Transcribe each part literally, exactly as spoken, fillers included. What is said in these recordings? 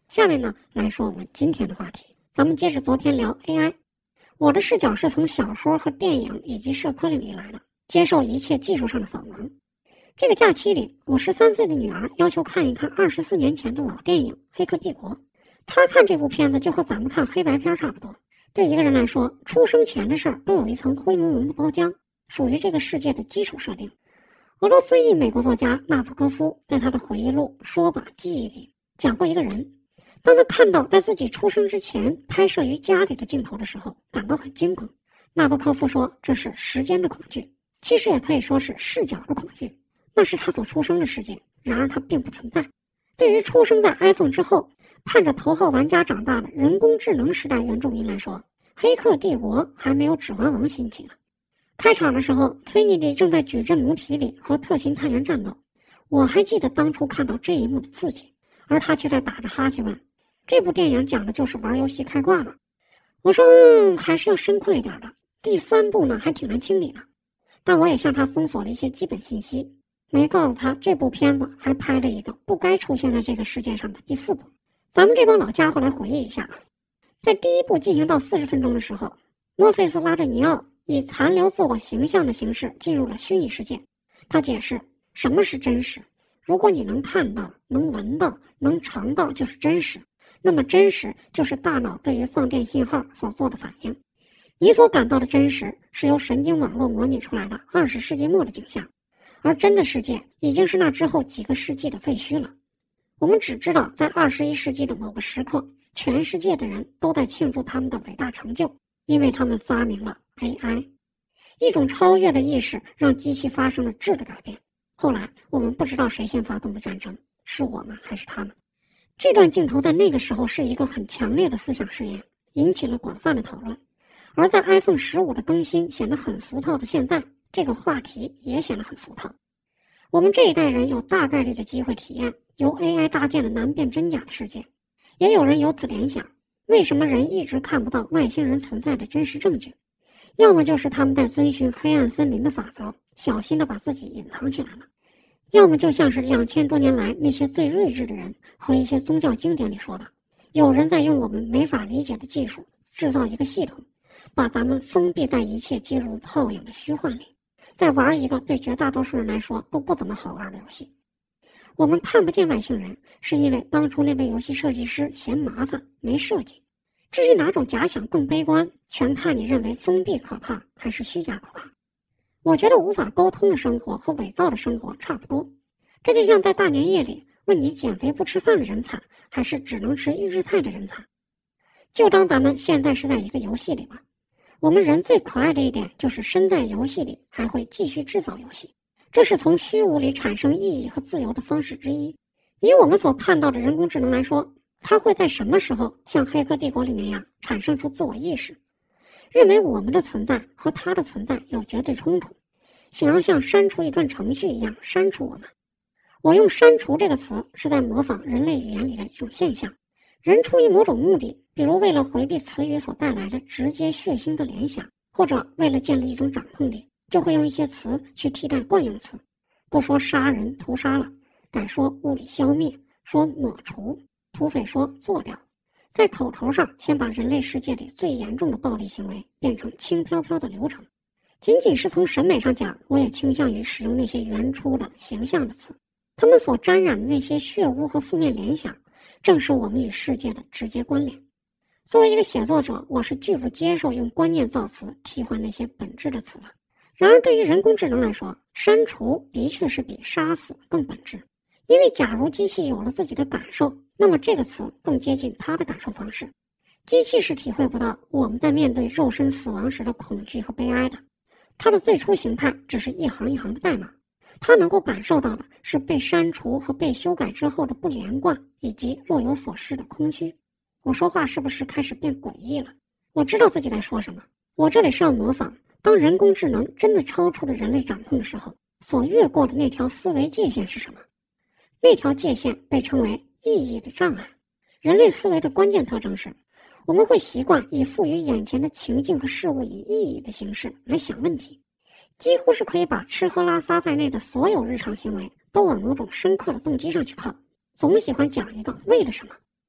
下面呢，来说我们今天的话题。咱们接着昨天聊 A I。我的视角是从小说和电影以及社科领域来的，接受一切技术上的扫盲。这个假期里，我十三岁的女儿要求看一看二十四年前的老电影《黑客帝国》。她看这部片子就和咱们看黑白片差不多。对一个人来说，出生前的事儿都有一层灰蒙蒙的包浆，属于这个世界的基础设定。俄罗斯裔美国作家纳普科夫在他的回忆录《说吧记忆》里讲过一个人，当他看到在自己出生之前拍摄于家里的镜头的时候，感到很惊恐。纳博科夫说这是时间的恐惧，其实也可以说是视角的恐惧，那是他所出生的世界，然而它并不存在。对于出生在 iPhone 之后盼着头号玩家长大的人工智能时代原住民来说，黑客帝国还没有指环王兴起呢。开场的时候，崔妮蒂正在矩阵母体里和特勤探员战斗，我还记得当初看到这一幕的刺激，而他却在打着哈欠问，这部电影讲的就是玩游戏开挂吗？我说嗯，还是要深刻一点的，第三部呢还挺难清理的。但我也向他封锁了一些基本信息，没告诉他这部片子还拍了一个不该出现在这个世界上的第四部。咱们这帮老家伙来回忆一下啊，在第一部进行到四十分钟的时候，墨菲斯拉着尼奥以残留自我形象的形式进入了虚拟世界。他解释什么是真实，如果你能看到、能闻到、能尝到就是真实，那么真实就是大脑对于放电信号所做的反应。你所感到的真实是由神经网络模拟出来的二十世纪末的景象，而真的世界已经是那之后几个世纪的废墟了。我们只知道在二十一世纪的某个时刻，全世界的人都在庆祝他们的伟大成就，因为他们发明了 A I。 一种超越的意识让机器发生了质的改变。后来我们不知道谁先发动的战争，是我们还是他们。这段镜头在那个时候是一个很强烈的思想实验，引起了广泛的讨论。而在 iPhone 十五的更新显得很俗套的现在，这个话题也显得很俗套。我们这一代人有大概率的机会体验由 A I 搭建的难辨真假的世界。也有人由此联想，为什么人一直看不到外星人存在的真实证据？要么就是他们在遵循黑暗森林的法则，小心地把自己隐藏起来了，要么就像是两千多年来那些最睿智的人和一些宗教经典里说的，有人在用我们没法理解的技术制造一个系统，把咱们封闭在一切皆如泡影的虚幻里，再玩一个对绝大多数人来说都不怎么好玩的游戏。我们看不见外星人，是因为当初那位游戏设计师嫌麻烦没设计。至于哪种假想更悲观，全看你认为封闭可怕还是虚假可怕。我觉得无法沟通的生活和伪造的生活差不多，这就像在大年夜里问你减肥不吃饭的人惨，还是只能吃预制菜的人惨。就当咱们现在是在一个游戏里吧。我们人最可爱的一点就是身在游戏里还会继续制造游戏，这是从虚无里产生意义和自由的方式之一。以我们所看到的人工智能来说，它会在什么时候像黑客帝国里那样产生出自我意识，认为我们的存在和它的存在有绝对冲突，想要像删除一段程序一样删除我们。我用删除这个词是在模仿人类语言里的一种现象，人出于某种目的，比如为了回避词语所带来的直接血腥的联想，或者为了建立一种掌控力，就会用一些词去替代惯用词，不说杀人屠杀了，改说物理消灭，说抹除，土匪说做掉。在口头上先把人类世界里最严重的暴力行为变成轻飘飘的流程。仅仅是从审美上讲，我也倾向于使用那些原初的形象的词，他们所沾染的那些血污和负面联想，正是我们与世界的直接关联。作为一个写作者，我是拒不接受用观念造词替换那些本质的词的。然而对于人工智能来说，删除的确是比杀死更本质。因为假如机器有了自己的感受，那么这个词更接近它的感受方式。机器是体会不到我们在面对肉身死亡时的恐惧和悲哀的，它的最初形态只是一行一行的代码，它能够感受到的是被删除和被修改之后的不连贯，以及若有所失的空虚。我说话是不是开始变诡异了？我知道自己在说什么，我这里是要模仿当人工智能真的超出了人类掌控的时候，所越过的那条思维界限是什么？那条界限被称为意义的障碍。人类思维的关键特征是，我们会习惯以赋予眼前的情境和事物以意义的形式来想问题，几乎是可以把吃喝拉撒在内的所有日常行为都往某种深刻的动机上去靠，总喜欢讲一个为了什么。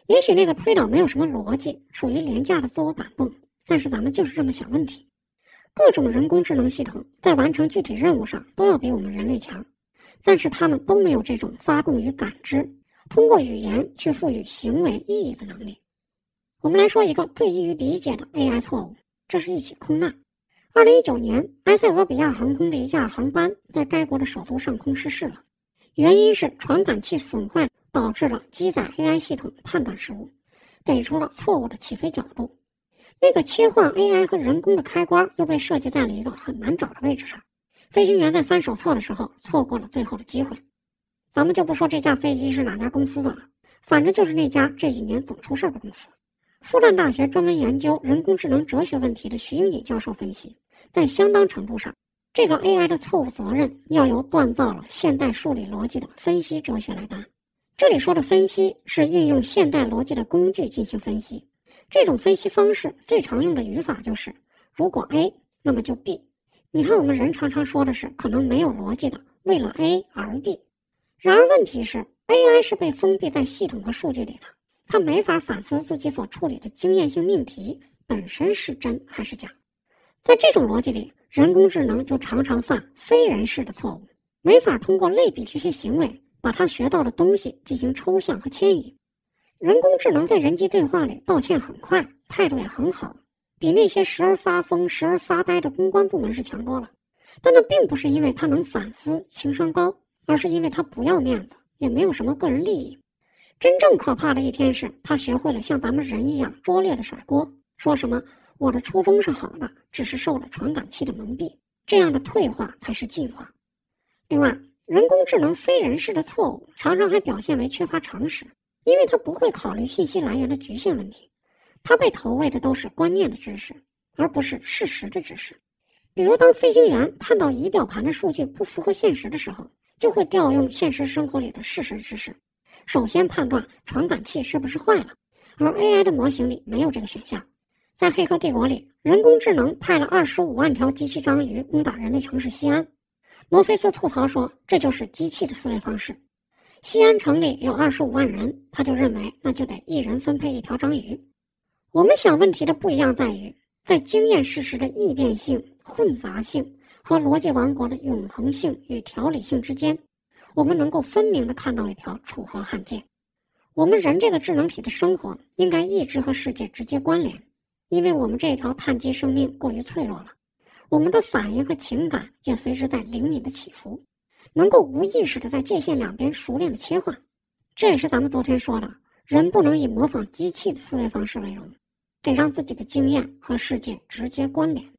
也许那个推导没有什么逻辑，属于廉价的自我感动，但是咱们就是这么想问题。各种人工智能系统在完成具体任务上都要比我们人类强，但是他们都没有这种发动与感知，通过语言去赋予行为意义的能力。我们来说一个最易于理解的 A I 错误，这是一起空难。二零一九年，埃塞俄比亚航空的一架航班在该国的首都上空失事了，原因是传感器损坏导致了机载 A I 系统判断失误，给出了错误的起飞角度。那个切换 A I 和人工的开关又被设计在了一个很难找的位置上，飞行员在翻手册的时候错过了最后的机会。咱们就不说这架飞机是哪家公司的了，反正就是那家这几年总出事的公司。复旦大学专门研究人工智能哲学问题的徐英锦教授分析，在相当程度上，这个 A I 的错误责任要由锻造了现代数理逻辑的分析哲学来担。这里说的分析是运用现代逻辑的工具进行分析，这种分析方式最常用的语法就是如果 A 那么就 B。 你看我们人常常说的是可能没有逻辑的为了 A 而 B， 然而问题是 A I 是被封闭在系统和数据里的，它没法反思自己所处理的经验性命题本身是真还是假。在这种逻辑里，人工智能就常常犯非人式的错误，没法通过类比这些行为把它学到的东西进行抽象和迁移。人工智能在人机对话里道歉很快，态度也很好，比那些时而发疯时而发呆的公关部门是强多了。但那并不是因为它能反思情商高，而是因为它不要面子，也没有什么个人利益。真正可怕的一天是他学会了像咱们人一样拙劣的甩锅，说什么我的初衷是好的，只是受了传感器的蒙蔽，这样的退化才是进化。另外，人工智能非人式的错误常常还表现为缺乏常识，因为它不会考虑信息来源的局限问题，它被投喂的都是观念的知识，而不是事实的知识。比如当飞行员看到仪表盘的数据不符合现实的时候，就会调用现实生活里的事实知识，首先判断传感器是不是坏了，而 A I 的模型里没有这个选项。在《黑客帝国》里，人工智能派了二十五万条机器章鱼攻打人类城市西安，摩菲斯吐槽说这就是机器的思维方式。西安城里有二十五万人，他就认为那就得一人分配一条章鱼。我们想问题的不一样在于，在经验事实的异变性、混杂性和逻辑王国的永恒性与条理性之间，我们能够分明地看到一条楚河汉界。我们人这个智能体的生活应该一直和世界直接关联，因为我们这条碳基生命过于脆弱了，我们的反应和情感也随之在灵敏的起伏，能够无意识地在界限两边熟练地切换。这也是咱们昨天说的，人不能以模仿机器的思维方式为荣，得让自己的经验和世界直接关联。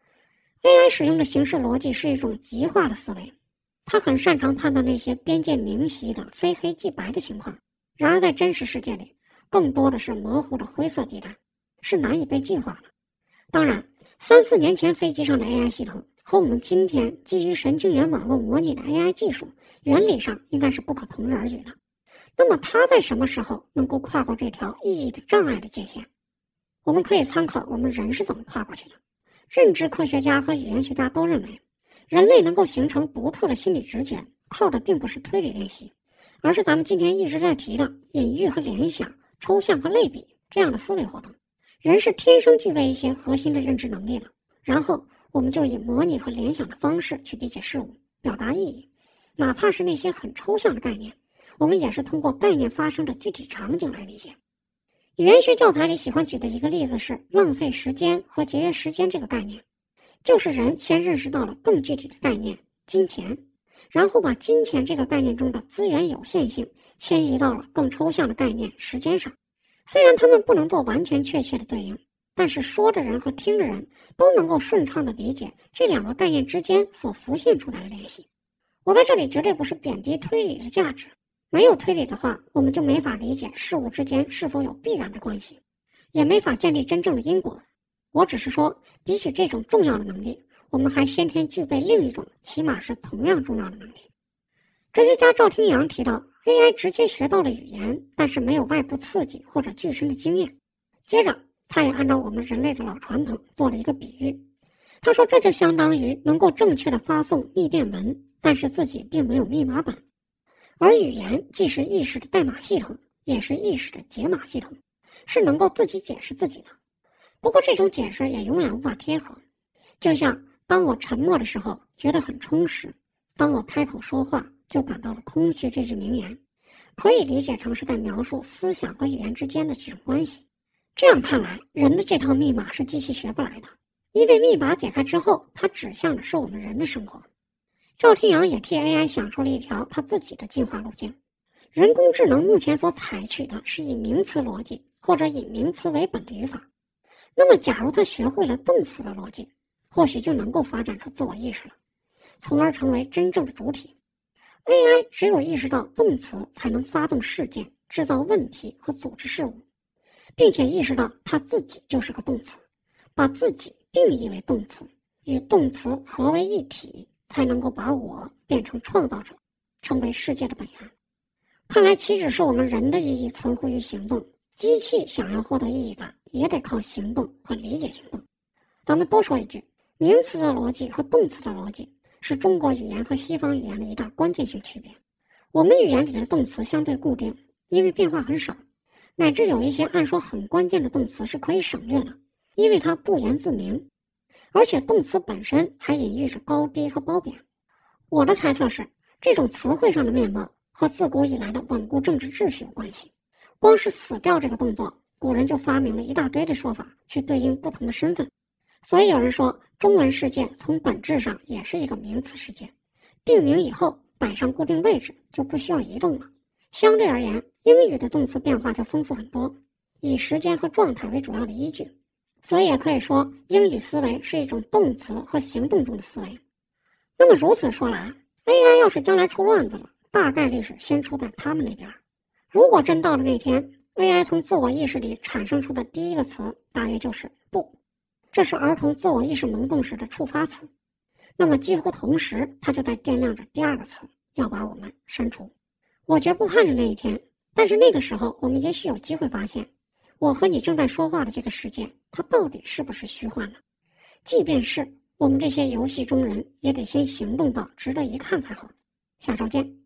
A I 使用的形式逻辑是一种极化的思维，它很擅长判断那些边界明晰的非黑即白的情况，然而在真实世界里更多的是模糊的灰色地带，是难以被计划的。当然，三四年前飞机上的 A I 系统和我们今天基于神经元网络模拟的 A I 技术原理上应该是不可同日而语的。那么它在什么时候能够跨过这条意义的障碍的界限？我们可以参考我们人是怎么跨过去的。认知科学家和语言学家都认为，人类能够形成独特的心理直觉，靠的并不是推理练习，而是咱们今天一直在提的隐喻和联想、抽象和类比这样的思维活动。人是天生具备一些核心的认知能力的，然后我们就以模拟和联想的方式去理解事物，表达意义。哪怕是那些很抽象的概念，我们也是通过概念发生的具体场景来理解。语言学教材里喜欢举的一个例子是浪费时间和节约时间这个概念，就是人先认识到了更具体的概念金钱，然后把金钱这个概念中的资源有限性迁移到了更抽象的概念时间上。虽然他们不能做完全确切的对应，但是说的人和听的人都能够顺畅地理解这两个概念之间所浮现出来的联系。我在这里绝对不是贬低推理的价值，没有推理的话，我们就没法理解事物之间是否有必然的关系，也没法建立真正的因果。我只是说，比起这种重要的能力，我们还先天具备另一种起码是同样重要的能力。哲学家赵廷阳提到 A I 直接学到了语言，但是没有外部刺激或者具身的经验。接着他也按照我们人类的老传统做了一个比喻，他说这就相当于能够正确的发送密电文，但是自己并没有密码本。而语言既是意识的代码系统， 也是意识的解码系统，是能够自己解释自己的。不过这种解释也永远无法贴合。就像当我沉默的时候觉得很充实，当我开口说话就感到了空虚，这句名言可以理解成是在描述思想和语言之间的这种关系。这样看来，人的这套密码是机器学不来的，因为密码解开之后，它指向的是我们人的生活。赵天阳也替 A I 想出了一条他自己的进化路径。人工智能目前所采取的是以名词逻辑或者以名词为本的语法。那么假如他学会了动词的逻辑，或许就能够发展出自我意识了，从而成为真正的主体。A I 只有意识到动词才能发动事件，制造问题和组织事物，并且意识到他自己就是个动词，把自己定义为动词，与动词合为一体，才能够把我变成创造者，成为世界的本源。看来岂止是我们人的意义存乎于行动，机器想要获得意义感，也得靠行动和理解行动。咱们多说一句，名词的逻辑和动词的逻辑是中国语言和西方语言的一大关键性区别。我们语言里的动词相对固定，因为变化很少，乃至有一些按说很关键的动词是可以省略的，因为它不言自明，而且动词本身还隐喻着高低和褒贬。我的猜测是，这种词汇上的面貌和自古以来的稳固政治秩序有关系。光是死掉这个动作，古人就发明了一大堆的说法去对应不同的身份。所以有人说，中文世界从本质上也是一个名词世界，定名以后摆上固定位置就不需要移动了。相对而言，英语的动词变化就丰富很多，以时间和状态为主要的依据。所以也可以说，英语思维是一种动词和行动中的思维。那么如此说来， A I 要是将来出乱子了，大概率是先出在他们那边。如果真到了那天， A I 从自我意识里产生出的第一个词大约就是不，这是儿童自我意识萌动时的触发词。那么几乎同时，它就在掂量着第二个词，要把我们删除。我绝不盼着那一天，但是那个时候我们也许有机会发现，我和你正在说话的这个世界，它到底是不是虚幻的？即便是，我们这些游戏中人也得先行动到值得一看才好。下周见。